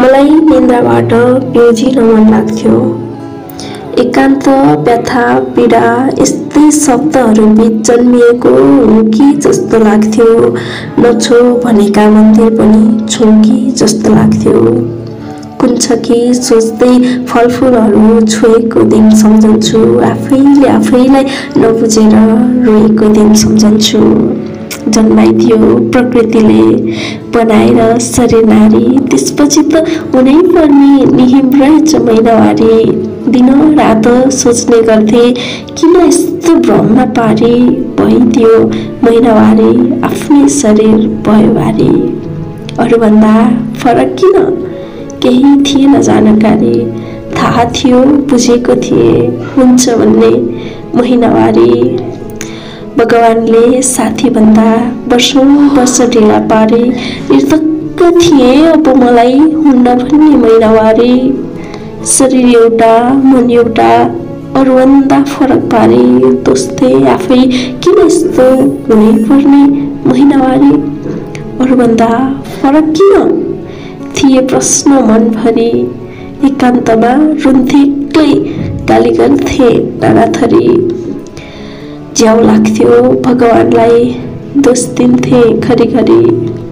मलाई निन्द्राबाट बिउजिन मन लाग्थ्यो। एकान्त, व्यथा, पीडा यस्तै शब्दहरूबीच जन्मिएको हुँ कि जस्तो लाग्थ्यो। नछो भनेका मन्दिर पनि छौँ कि जस्तो लाग्थ्यो। कुन छ कि सोच्दै फलफुलहरू छोएको दिन सम्झन्छु। आफैले आफैलाई नबुझेर रोएको दिन सम्झन्छु। जन्माइदियो प्रकृतिले बनाएर शरीर नारी, त्यसपछि त हुनै पर्ने निहिम रहेछ महिनावारी। दिन रात सोच्ने गर्थे किन यस्तो भ्रममा पारी, भइदियो महिनावारी आफ्नै शरीर भयो भारी। अरूभन्दा फरक किन? केही थिएन जानकारी, थाहा थियो बुझेको थिए हुन्छ भन्ने महिनावारी। भगवानले साथीभन्दा वर्षौं वर्ष ढिला पारे, निर्धक्क थिए अब मलाई हुन्न भन्ने महिनावारी। शरीर एउटा मन एउटा अरूभन्दा फरक पारे, दोस्थे आफै किन यस्तो हुनै पर्ने महिनावारी। अरूभन्दा फरक किन थिए प्रश्न मनभरि, एकान्तमा रुन्थे एक्लै, गाली गर्थे नानाथरी। ज्याउ लाग्थ्यो भगवानलाई, दोष दिन्थे घरिघरि।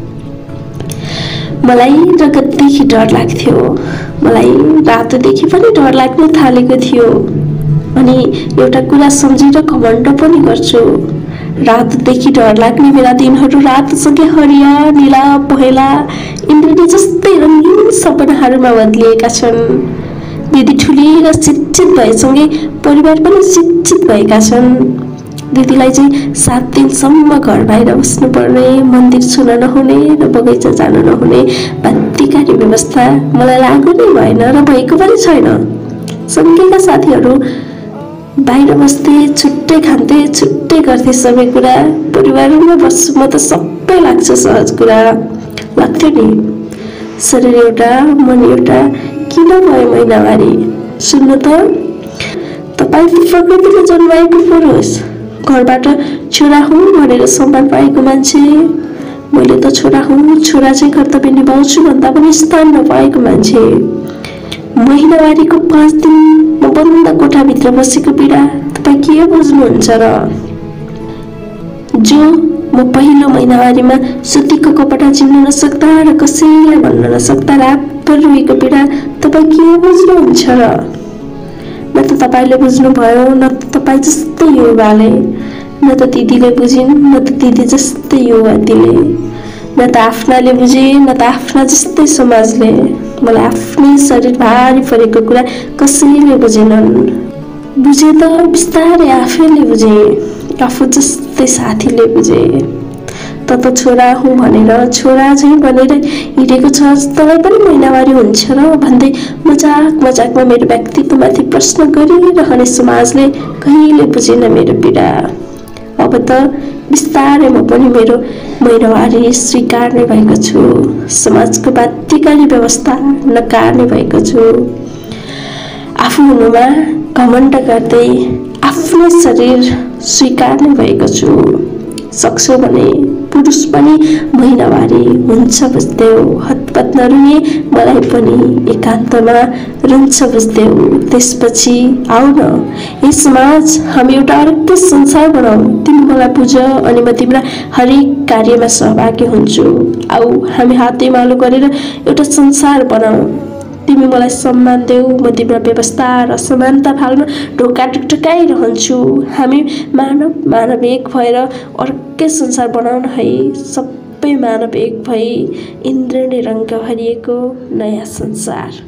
मलाई रगतदेखि डर लाग्थ्यो, मलाई रातोदेखि पनि डर लाग्न थालेको थियो। अनि एउटा कुरा सम्झेर घमण्ड पनि गर्छु, रातदेखि डर लाग्ने मेरा दिनहरू रातसँगै हरिया नीला पहेँला इन्द्रनी जस्तै रङ्गीन सपनाहरूमा बदलिएका छन्। दिदी ठुली र शिक्षित भएसँगै परिवार पनि शिक्षित भएका छन्। दिदीलाई चाहिँ 7 दिनसम्म घर बाहिर बस्नुपर्ने, मन्दिर छुन नहुने र बगैँचा जानु नहुने बाध्यकारी व्यवस्था मलाई लागु नै भएन र भएको पनि छैन। सँगैका साथीहरू बाहिर बस्थे, छुट्टै खान्थे, छुट्टै गर्थे सबै कुरा। परिवारमा बस्छु म त सबै लाग्छ सहज कुरा। लाग्थ्यो नि शरीर एउटा मन एउटा किन भयो महिनावारी। सुन्नु त, तपाईँ प्रकृतिले जन्माएको पुरुष, घरबाट छोरा हुँ भनेर सम्मान पाएको मान्छे। मैले त छोरा हुँ, छोरा चाहिँ कर्तव्य निभाउँछु भन्दा पनि स्थान नपाएको मान्छे। महिनावारीको 5 दिन म बन्द कोठाभित्र बसेको पीडा तपाईँ के बुझ्नुहुन्छ र? जो म पहिलो महिनावारीमा सुतीको कपडा चिन्न नसक्दा र कसैलाई भन्न नसक्दा रातभर रोएको पीडा तपाईँ के बुझ्नुहुन्छ र? न त तपाईँले बुझ्नुभयो, न त तपाईँ जस्तै युवाले, न त दिदीले बुझिन्, न त दिदी जस्तै युवतीले, न त आफ्नाले बुझे, न त आफ्ना जस्तै समाजले। मलाई आफ्नै शरीर भारी परेको कुरा कसैले बुझेनन्। बुझे त बिस्तारै आफैले बुझे, आफू जस्तै साथीले बुझे। त छोरा हुँ भनेर, छोरा चाहिँ भनेर हिँडेको छ, तँलाई पनि महिनावारी हुन्छ र भन्दै मजाक मजाकमा मेरो व्यक्तित्वमाथि प्रश्न गरिरहने समाजले कहिले बुझेन मेरो पीडा। अब त बिस्तारै म पनि मेरो महिनावारी स्वीकार्ने भएको छु, समाजको बाध्यकारी व्यवस्था नकार्ने भएको छु। आफू हुनुमा घमण्ड गर्दै आफ्नो शरीर स्वीकार्ने भएको छु। सक्छौ भने पुरुष पनि महिनावारी हुन्छ बुझ्देऊ, हतपत नरुने मलाई पनि एकान्तमा रुन्छ बुझ्देऊ। त्यसपछि आऊ न हे समाज, हामी एउटा अर्कै संसार बनाऊ। तिमी मलाई बुझ अनि म तिम्रा हरेक कार्यमा सहभागी हुन्छु। आऊ हामी हातेमालो गरेर एउटा संसार बनाऊ। तिमी मलाई सम्मान देऊ, म तिम्रो व्यवस्था र असमानता फाल्न ढोका टुकटुकाइरहन्छु। हामी मानव मानव एक भएर अर्कै संसार बनाउन है, सबै मानव एक भई इन्द्रणी रङ्ग भरिएको नयाँ संसार।